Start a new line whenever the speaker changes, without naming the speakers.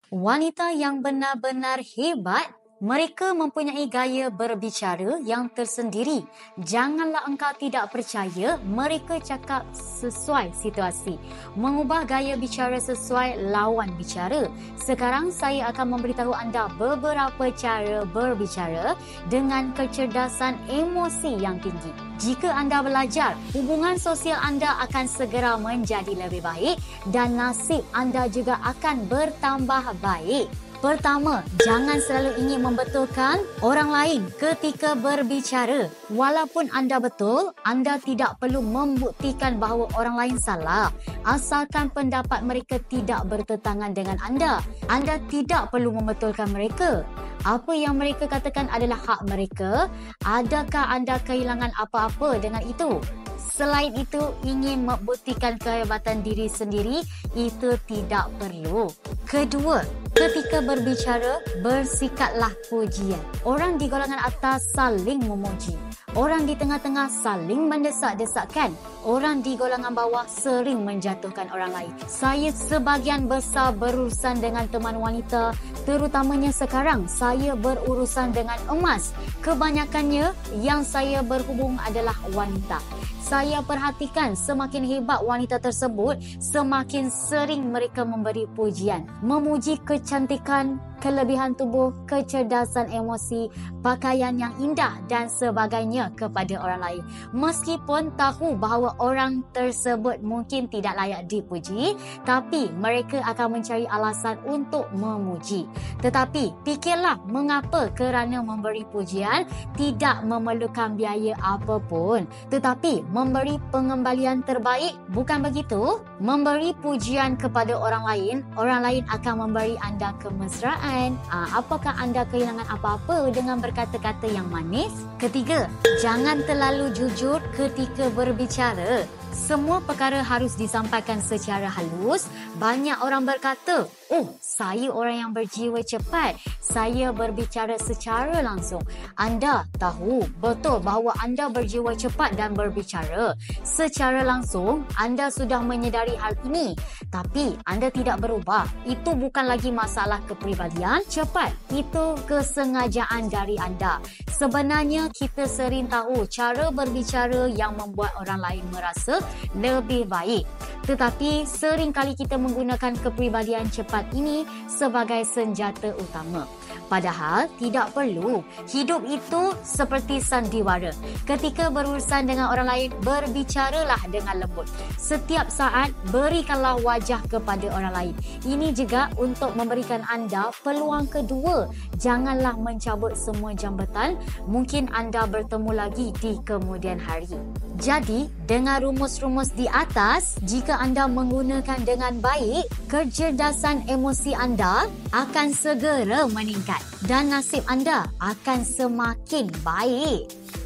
Wanita yang benar-benar hebat, mereka mempunyai gaya berbicara yang tersendiri. Janganlah engkau tidak percaya, mereka cakap sesuai situasi. Mengubah gaya bicara sesuai lawan bicara. Sekarang saya akan memberitahu anda beberapa cara berbicara dengan kecerdasan emosi yang tinggi. Jika anda belajar, hubungan sosial anda akan segera menjadi lebih baik dan nasib anda juga akan bertambah baik. Pertama, jangan selalu ingin membetulkan orang lain ketika berbicara. Walaupun anda betul, anda tidak perlu membuktikan bahawa orang lain salah. Asalkan pendapat mereka tidak bertentangan dengan anda. Anda tidak perlu membetulkan mereka. Apa yang mereka katakan adalah hak mereka. Adakah anda kehilangan apa-apa dengan itu? Selain itu, ingin membuktikan kehebatan diri sendiri, itu tidak perlu. Kedua, ketika berbicara, bersikaplah pujian. Orang di golongan atas saling memuji. Orang di tengah-tengah saling mendesak-desakkan. Orang di golongan bawah sering menjatuhkan orang lain. Saya sebahagian besar berurusan dengan teman wanita, terutamanya sekarang saya berurusan dengan emas. Kebanyakannya yang saya berhubung adalah wanita. Saya perhatikan semakin hebat wanita tersebut, semakin sering mereka memberi pujian. Memuji kecantikan, kelebihan tubuh, kecerdasan emosi, pakaian yang indah dan sebagainya kepada orang lain. Meskipun tahu bahawa orang tersebut mungkin tidak layak dipuji, tapi mereka akan mencari alasan untuk memuji. Tetapi fikirlah mengapa kerana memberi pujian tidak memerlukan biaya apapun. Tetapi memberi pengembalian terbaik, bukan begitu? Memberi pujian kepada orang lain akan memberi anda kemesraan. Apakah anda kehilangan apa-apa dengan berkata-kata yang manis? Ketiga, jangan terlalu jujur ketika berbicara. Semua perkara harus disampaikan secara halus. Banyak orang berkata, saya orang yang berjiwa cepat. Saya berbicara secara langsung. Anda tahu betul bahawa anda berjiwa cepat dan berbicara secara langsung. Anda sudah menyedari hal ini. Tapi anda tidak berubah. Itu bukan lagi masalah kepribadian cepat. Itu kesengajaan dari anda. Sebenarnya kita sering tahu cara berbicara yang membuat orang lain merasa lebih baik. Tetapi seringkali kita menggunakan kepribadian cepat ini sebagai senjata utama. Padahal tidak perlu. Hidup itu seperti sandiwara. Ketika berurusan dengan orang lain, berbicaralah dengan lembut. Setiap saat berikanlah wajah kepada orang lain. Ini juga untuk memberikan anda peluang kedua. Janganlah mencabut semua jambatan. Mungkin anda bertemu lagi di kemudian hari. Jadi, dengan rumus-rumus di atas, jika anda menggunakan dengan baik, kecerdasan emosi anda akan segera meningkat dan nasib anda akan semakin baik.